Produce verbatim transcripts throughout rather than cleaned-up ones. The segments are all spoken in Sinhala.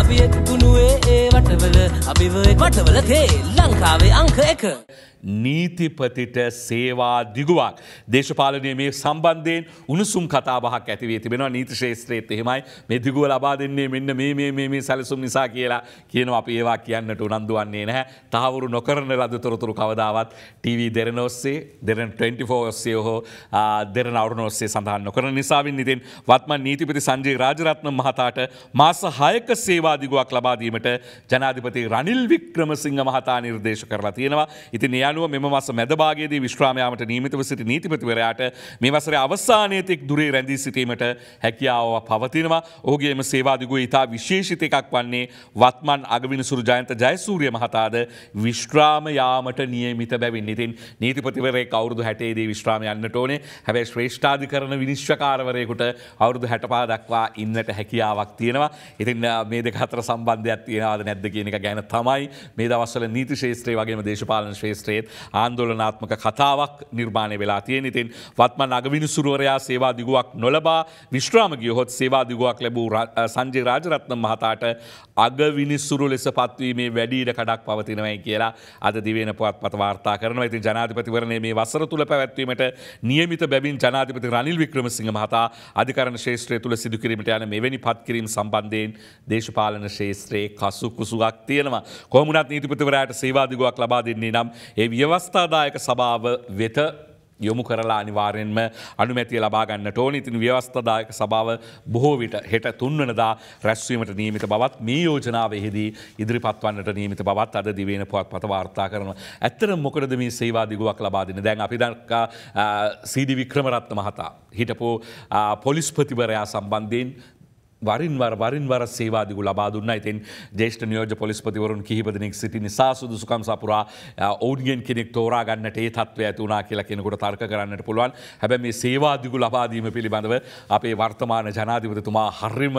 අපි එක්කුණුවේ ඒ වටවල අපිව එක් වටවල තේ ලංකාවේ අංක එක. නීතිපතිට සේවා දිගුවක් දේශපාලනයේ මේ සම්බන්ධයෙන් උණුසුම් කතා බහක් ඇති වී තිබෙනවා. නීති ශාස්ත්‍රයේත් එහෙමයි මේ දිගුව ලබා දෙන්නේ මෙන්න මේ මේ මේ මේ සැලසුම් නිසා කියලා කියනවා. අපි ඒවා කියන්නට උනන්දු වන්නේ නැහැ. තහවුරු නොකරන ලද තොරතුරු කවදාවත් ටීවී දෙරණ ඔස්සේ දෙරණ ට්වෙන්ටි ෆෝර් ඔස්සේ හෝ දෙරණ අවුරුණ ඔස්සේ සඳහන් නොකරන නිසාවෙන් ඉතින් වත්මන් නීතිපති සංජය රාජරත්න මහතාට මාස හයක සේවා දිගුවක් ලබා දීමට ජනාධිපති රනිල් වික්‍රමසිංහ මහතා නිර්දේශ කරලා තියෙනවා. ඉතින් අනුව මෙම මාස මැද භාගයේදී විශ්‍රාම යාමට නියමිතව සිටි නීතිපතිවරයාට මේ වසරේ අවසානයේ තෙක් දුරේ රැඳී සිටීමට හැකියාව පවතිනවා. ඔහුගේ එම සේවා දිගුවේ ඉතා විශේෂිත එකක් වන්නේ වත්මන් අගවිනිසුරු ජයන්ත ජයසූරිය මහතාද විශ්‍රාම යාමට නියමිත බැවින්. ඉතින් නීතිපතිවරයෙක් අවුරුදු හැටේ දී විශ්‍රාම යන්නට ඕනේ. හැබැයි ශ්‍රේෂ්ඨාධිකරණ විනිශ්චයකාරවරයෙකුට අවුරුදු හැටපහ දක්වා ඉන්නට හැකියාවක් තියෙනවා. ඉතින් මේ දෙක අතර සම්බන්ධයක් තියෙනවද නැද්ද කියන එක ගැන තමයි මේ දවස්වල නීති ශාස්ත්‍රයේ වගේම දේශපාලන ශාස්ත්‍රයේ ආන්දෝලනාත්මක කතාවක් නිර්මාණය වෙලා තියෙන. ඉතින් වත්මන් අගවිනිසුරුවරයා සේවා දිගුවක් නොලබා විශ්‍රාම ගියහොත් සේවා දිගුවක් ලැබූ සංජය රාජරත්න මහතාට අගවිනිසුරු ලෙස පත්වීමේ වැඩි ඉඩකඩක් පවතිනවායි කියලා අද දිවයින පුවත්පත වාර්තා කරනවා. ඉතින් ජනාධිපතිවරණයේ මේ වසර තුල පැවැත්වීමට නියමිත බැවින් ජනාධිපති රනිල් වික්‍රමසිංහ මහතා අධිකරණ ශාස්ත්‍රය තුල සිදු කිරීමට යන මෙවැනි පත්කිරීම සම්බන්ධයෙන් දේශපාලන ශාස්ත්‍රයේ කසුකුසුවක් තියෙනවා. කොහොම වුණත් නීතිපතිවරයාට සේවා දිගුවක් ලබා දෙන්නේ නම් ඒ ව්‍යවස්ථාදායක සභාව වෙත යොමු කරලා අනිවාර්යෙන්ම අනුමැතිය ලබා ගන්නට ඕනේ. ඉතින් ව්‍යවස්ථාදායක සභාව බොහෝ විට හෙට තුන් වෙනිදා රැස්වීමට නියමිත බවත් මේ යෝජනාවෙහිදී ඉදිරිපත් වන්නට නියමිත බවත් අද දිවයින පුවත්පත වාර්තා කරනවා. ඇත්තටම මොකටද මේ සේවා දිගුවක් ලබා දෙන්නේ? දැන් අපි දැක්කා සීඩී වික්‍රමරත්න මහතා හිටපු පොලිස්පතිවරයා සම්බන්ධයෙන් වරින් වර වරින් වර සේවා දිගු ලබා දුන්නා. ඉතින් ජ්‍යෙෂ්ඨ නියෝජ්‍ය පොලිස්පතිවරුන් කිහිප දෙනෙක් සිටි නිසා සුදුසුකම් සපුරා ඔවුන්ගෙන් කෙනෙක් තෝරා ගන්නට ඒ තත්ත්වය ඇති වුණා කියලා කෙනෙකුට තර්ක කරන්නට පුළුවන්. හැබැයි මේ සේවා දිගු ලබා දීම පිළිබඳව අපේ වර්තමාන ජනාධිපතිතුමා හරිම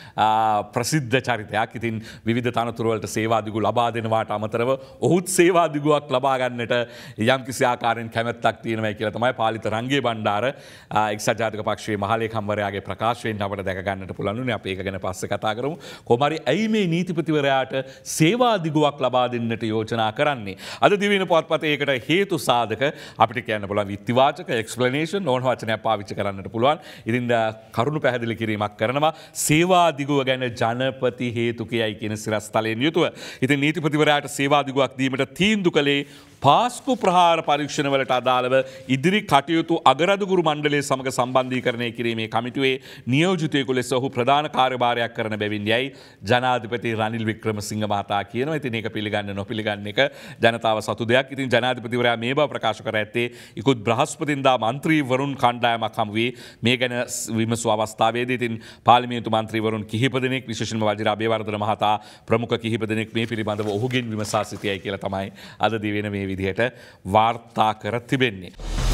ප්‍රසිද්ධ චරිතයක්. ඉතින් විවිධ තනතුරු වලට සේවා දිගු ලබා දෙනවාට අමතරව ඔහුත් සේවා දිගුවක් ලබා ගන්නට යම්කිසි ආකාරයෙන් කැමැත්තක් තියෙනවා කියලා තමයි පාලිත රංගේ බණ්ඩාර එක්සත් ජාතික පක්ෂයේ මහලේකම්වරයාගේ ප්‍රකාශයෙන් අපට දැක ගන්නට පුළුවන්. අපි ඒක ගැන පස්සේ කතා කරමු. කොහොම හරි ඇයි මේ නීතිපතිවරයාට සේවා දිගුවක් ලබා දෙන්නට යෝජනා කරන්නේ? අද දිවයින පුවත්පතේ ඒකට හේතු සාධක අපිට කියන්න පුළුවන් විත්තිවාචක එක්ස්ප්ලනේෂන් ඕන වචනයක් පාවිච්චි කරන්නට පුළුවන්. ඉතින් කරුණු පැහැදිලි කිරීමක් කරනවා සේවා දිගුව ගැන ජනපති හේතුකයයි කියන සිරස්තලයෙන් යුතුව. ඉතින් නීතිපතිවරයාට සේවා දිගුවක් දීමට තීන්දුව කළේ පාස්කු ප්‍රහාර පරීක්ෂණවලට අදාළව ඉදිරි කටයුතු අගරදුගුරු මණ්ඩලය සමග සම්බන්ධීකරණය කිරීමේ කමිටුවේ නියෝජිතයෙකු ලෙස ඔහු ප්‍රධාන කාර්යභාරයක් කරන බැවින් යයි ජනාධිපති රනිල් වික්‍රමසිංහ මහතා කියනවා. ඉතින් ඒක පිළිගන්න නොපිළිගන්න එක ජනතාව සතු දෙයක්. ඉතින් ජනාධිපතිවරයා මේ බව ප්‍රකාශ කර ඇත්තේ ඉකුත් බ්‍රහස්පතින්දා මන්ත්‍රීවරුන් කණ්ඩායමක් හමු වී මේ ගැන විමසූ අවස්ථාවේදී ඉතින් පාර්ලිමේන්තු මන්ත්‍රීවරුන් කිහිප දෙනෙක් විශේෂයෙන්ම වජිර අබේවර්ධන මහතා ප්‍රමුඛ කිහිප දෙනෙක් මේ පිළිබඳව ඔහුගෙන් විමසා සිටියයි කියලා තමයි අද දිවෙන මේ විදිහට වාර්තා කර තිබෙන්නේ.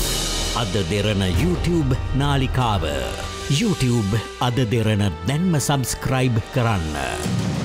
අද දෙරණ YouTube නාලිකාව YouTube අද දෙරණ දැන්ම සබස්ක්‍රයිබ් කරන්න.